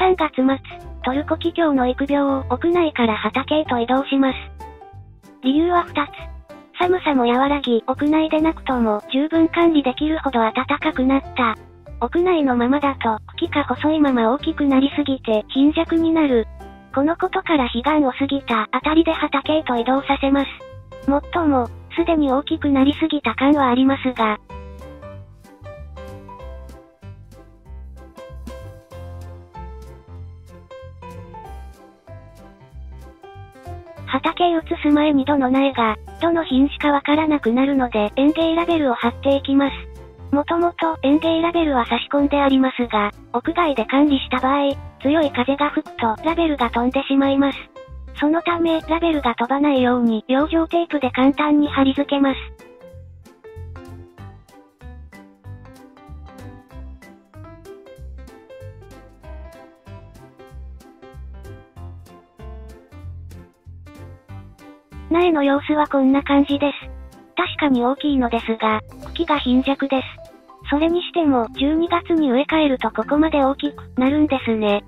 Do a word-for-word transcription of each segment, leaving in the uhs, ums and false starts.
さんがつ末、トルコキキョウの育苗を屋内から畑へと移動します。理由はふたつ。寒さも和らぎ、屋内でなくとも十分管理できるほど暖かくなった。屋内のままだと茎が細いまま大きくなりすぎて貧弱になる。このことから彼岸を過ぎたあたりで畑へと移動させます。もっとも、すでに大きくなりすぎた感はありますが、畑へ移す前にどの苗が、どの品種かわからなくなるので園芸ラベルを貼っていきます。もともと園芸ラベルは差し込んでありますが、屋外で管理した場合、強い風が吹くとラベルが飛んでしまいます。そのためラベルが飛ばないように養生テープで簡単に貼り付けます。苗の様子はこんな感じです。確かに大きいのですが、茎が貧弱です。それにしてもじゅうにがつに植え替えるとここまで大きくなるんですね。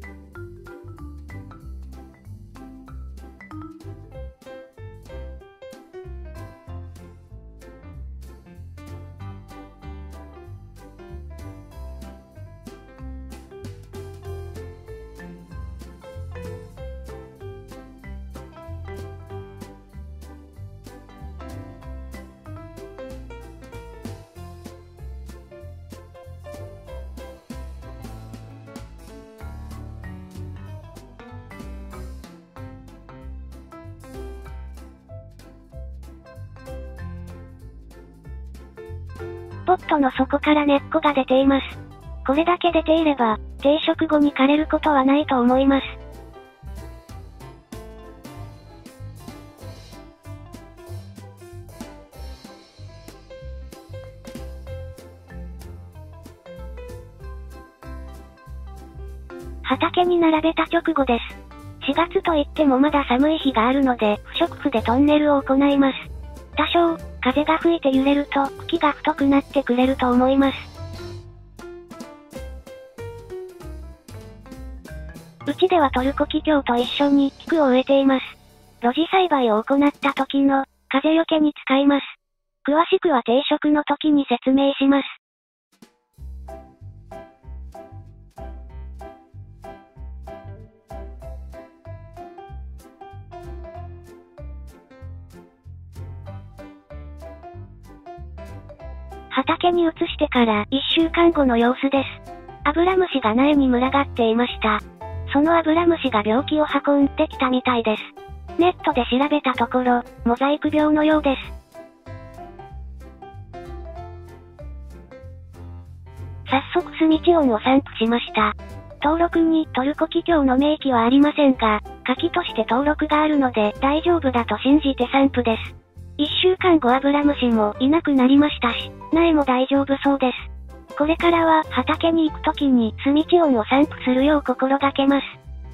ポットの底から根っこが出ています。これだけ出ていれば、定植後に枯れることはないと思います。畑に並べた直後です。しがつといってもまだ寒い日があるので、不織布でトンネルを行います。多少、風が吹いて揺れると茎が太くなってくれると思います。うちではトルコキキョウと一緒に菊を植えています。露地栽培を行った時の風よけに使います。詳しくは定植の時に説明します。畑に移してからいっしゅうかんごの様子です。アブラムシが苗に群がっていました。そのアブラムシが病気を運んできたみたいです。ネットで調べたところ、モザイク病のようです。早速スミチオンを散布しました。登録にトルコキキョウの明記はありませんが、柿として登録があるので大丈夫だと信じて散布です。いっしゅうかんごアブラムシもいなくなりましたし、苗も大丈夫そうです。これからは畑に行くときにスミチオンを散布するよう心がけます。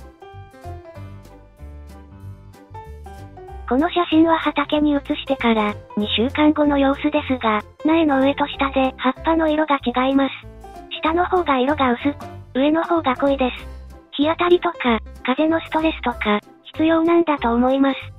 この写真は畑に移してからにしゅうかんごの様子ですが、苗の上と下で葉っぱの色が違います。下の方が色が薄く、上の方が濃いです。日当たりとか、風のストレスとか、必要なんだと思います。